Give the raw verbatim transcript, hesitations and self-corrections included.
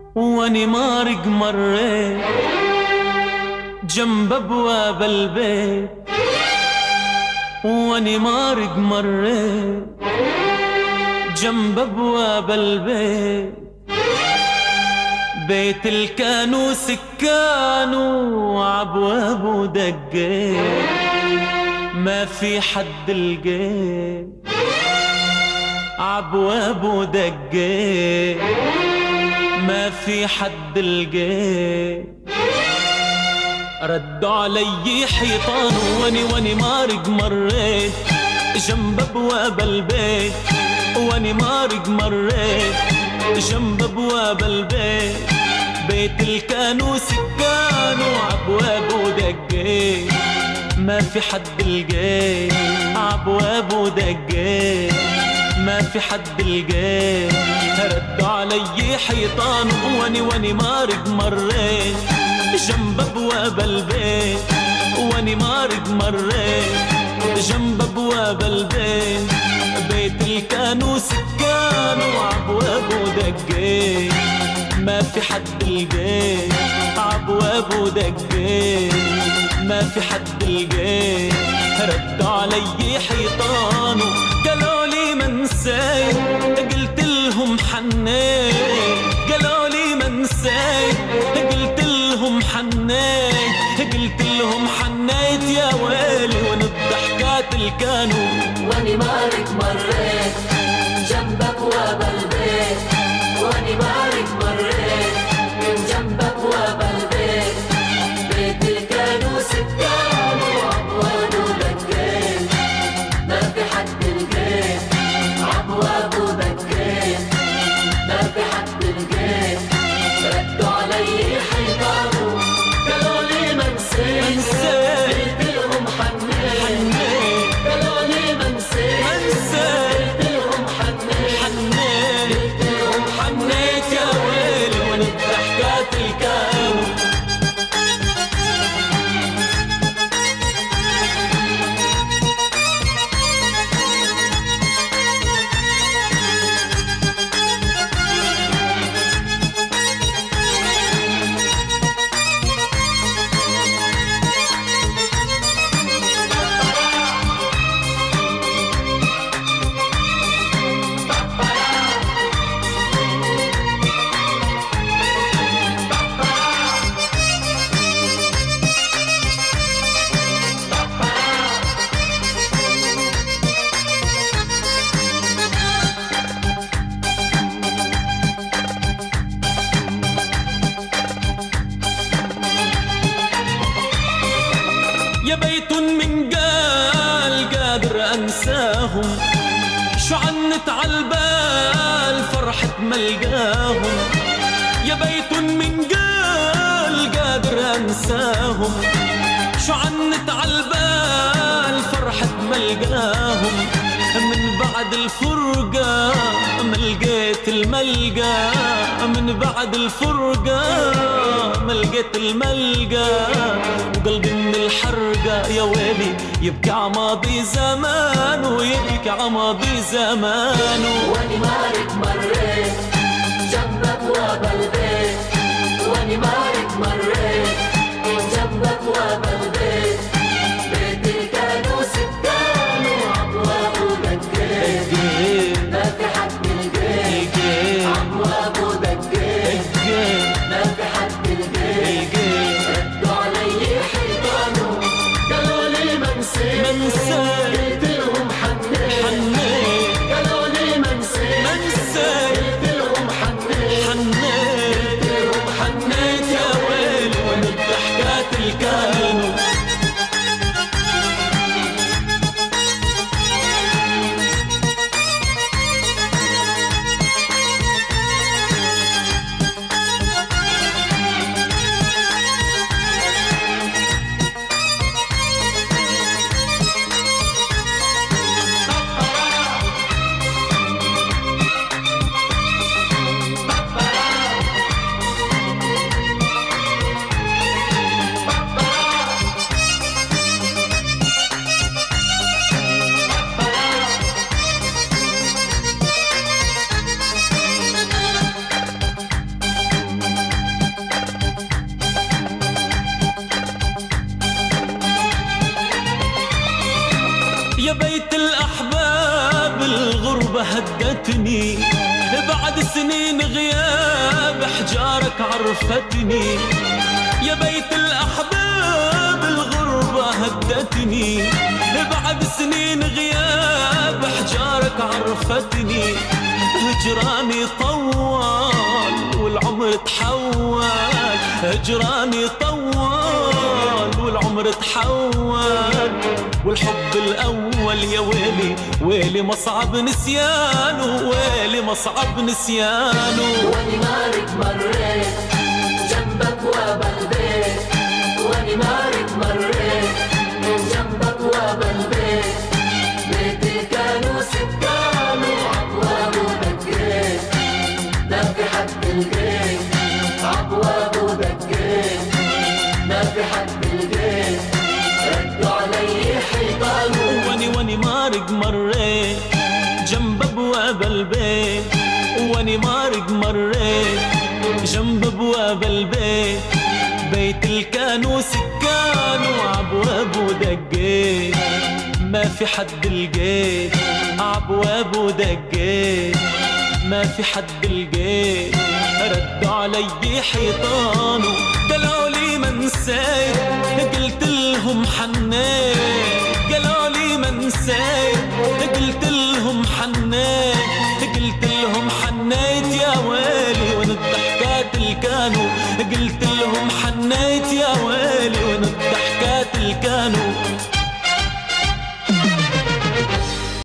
واني مارق مريت جنب ابواب البيت، واني مارق مريت جنب ابواب البيت، بيت الكانو سكانو عبوابه دقيت، ما في حد لقيت عبوابه دقيت، ما في حد لقيت. ردوا علي حيطان واني واني مارق مريت جنب ابواب البيت، واني مارق مريت جنب ابواب البيت، بيت الكانو سكانو عبوابه دقيت، ما في حد لقيت عبوابه دقيت، ما في حد لقيت. ردوا علي حيطان واني واني مارق مريت جنب ابواب البيت، واني مارق مريت جنب ابواب البيت، بيت الكانو سكانو عبوابه دقيت، ما في حد لقيت عبوابه دقيت، ما في حد لقيت. ردوا علي حيطان قالوا لي ما نسيت، قلت لهم حنيت، قالوا لي ما نسيت، قلت لهم حنيت، قلت لهم حنيت يا ويلي وين الضحكات الكانو. واني مارق مريت جنب ابواب البيت، واني مارق مريت جنب ابواب البيت، بيت الكانو سكانو عبوابه دقيت، ما في حد لقيت عبوابه دقيت، ما في حد لقيت. ردوا علي حيطانو قالوا لي ما نسيت، قلت لهم حنيت، قالوا لي ما نسيت، قلت لهم حنيت، قلت لهم حنيت يا ويلي وين الضحكات الكانو. يا بيت من قال قادر انساهم، شو عنت عالبال فرحة ملقاهم. يا بيت من قال قادر انساهم، شو عنت عالبال فرحة ملقاهم. من بعد الفرقة ملقيت الملقى، من بعد الفرقة ملقيت الملقى، وقلبي من الحرقة يا ويلي يبكي عماضي زمان ويبكي عماضي زمان. واني مارق مريت جنب ابواب البيت، واني مارق مريت جنب ابواب البيت، بيت الكانو سكانو عبوابه دقيت، ما في حد لقيت عبوابه دقيت، ما في حد لقيت. ردوا علي حيطانو قالوا لي ما نسيت، قلت لهم حنيت، قالوا لي ما نسيت، قلت لهم هدتني، بعد سنين غياب حجارك عرفتني. يا بيت الأحباب الغربة هدتني، بعد سنين غياب حجارك عرفتني. هجراني طوال والعمر تحول، هجراني طوال والعمر تحول. والحب الأول يا ويلي ويلي مصعب نسيانه، ويلي مصعب نسيانه. واني مارك مريت جنبك وابا البيت، واني مارك مريت جنبك وابا البيت. بيتي كانوا سكان وابواب ودقيت، ما في حد لقيت ابواب ودقيت، ما في حد لقيت ردوا علي حيطان. واني واني مارق مريت جنب ابواب البيت، واني مارق مريت جنب ابواب البيت. بيت الكانوا سكان وابواب ودقيت، ما في حد لقيت عبواب ودقيت، ما في حد لقيت ردوا علي حيطان. قالوا لي ما نسيت قلت لهم حنيت، قالوا لي ما نسيت قلت